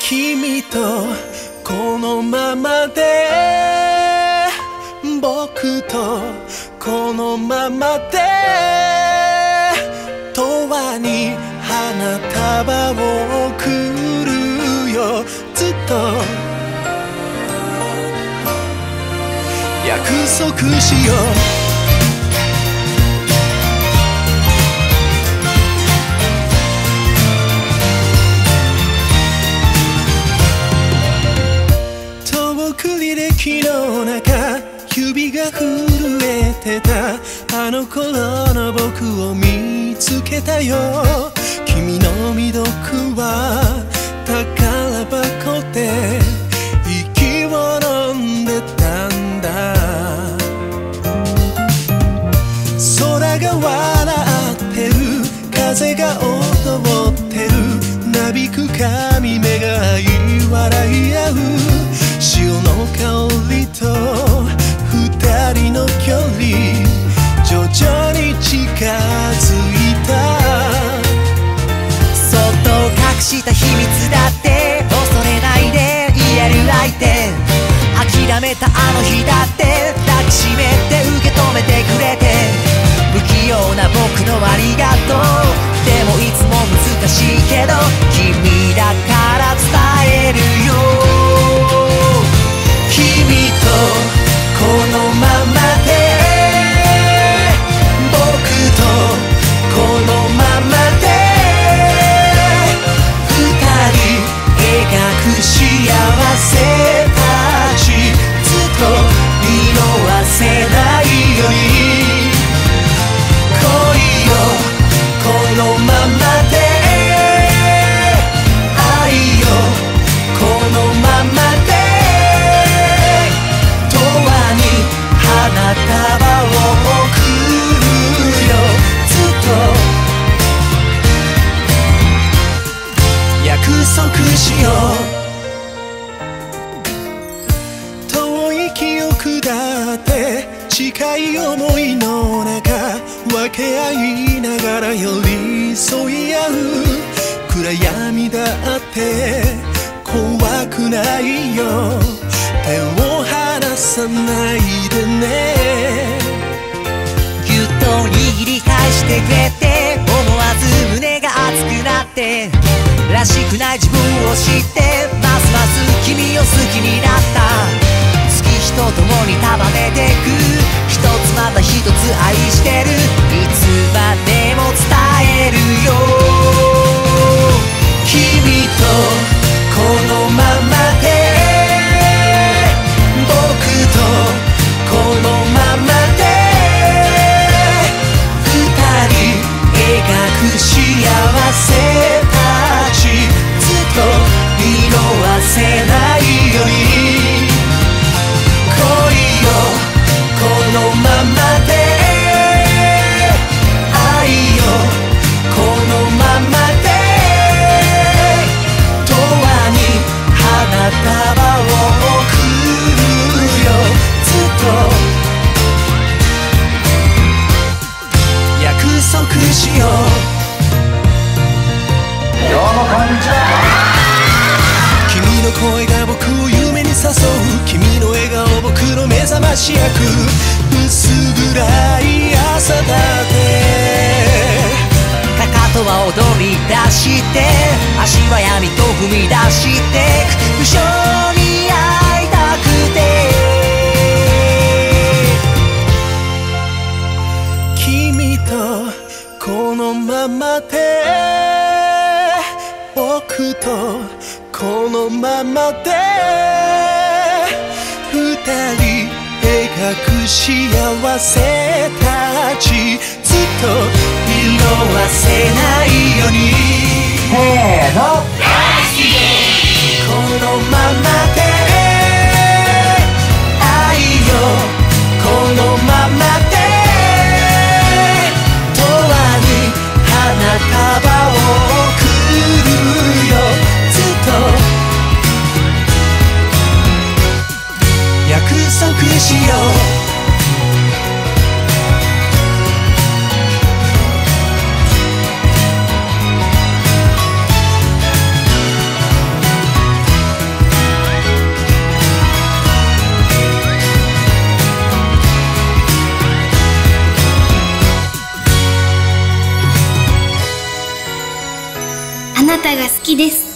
君とこのままで、僕とこのままで、永遠に花束を贈るよ。ずっと約束しよう。履歴の中、指が震えてたあの頃の僕を見つけたよ。君の未読は宝箱で息を飲んでたんだ。空が笑ってる、風が踊ってる、なびく髪目が言い笑い合う。潮の香りと二人の距離、徐々に近づいた。 そっと隠した秘密だって恐れないで言える相手、諦めたあの日だって抱きしめて受け止めてくれて、不器用な僕のありがとう。でもいつも難しいけど君だから伝えるよ。君とこのままで、僕とこのままで、二人描く幸せたち、ずっと色褪せないように。恋よこのままで、愛よこのままで、花束を贈るよ。ずっと約束しよう。遠い記憶だって近い想いの中、分け合いながら寄り添い合う。暗闇だって怖くないよ。手を離さないでね。 ぎゅっと握り返してくれて、思わず胸が熱くなって、らしくない自分を知って、ますます君を好きになった。月日と共に束ねてく、一つまた一つ愛してる、いつまでも伝えるよ。君とこのままで、僕とこのままで、二人描く幸せたち、ずっと色褪せないように。恋よこのままで、愛よこのままで、永遠に花束を贈るよ。ずっと約束しよう。 どうもこんにちは。 君の声が僕を夢に誘う、君の笑顔僕の目覚まし役、薄暗い朝だってかかとは踊り出して、足は闇と踏み出してく、無性に会いたくて。 君とこのままで、僕とこのままで、二人描く幸せたち、ずっと色褪せないように。 せーの。 このままで、愛よこのままで、永遠に花束を贈るよ。ずっと約束しよう。 たが好きです。